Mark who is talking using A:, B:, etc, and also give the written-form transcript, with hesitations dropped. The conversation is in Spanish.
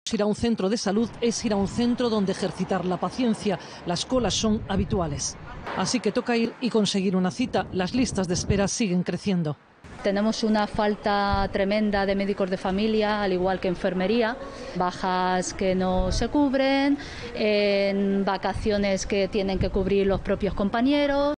A: Ir a un centro de salud es ir a un centro donde ejercitar la paciencia. Las colas son habituales. Así que toca ir y conseguir una cita. Las listas de espera siguen creciendo.
B: Tenemos una falta tremenda de médicos de familia, al igual que enfermería, bajas que no se cubren, en vacaciones que tienen que cubrir los propios compañeros.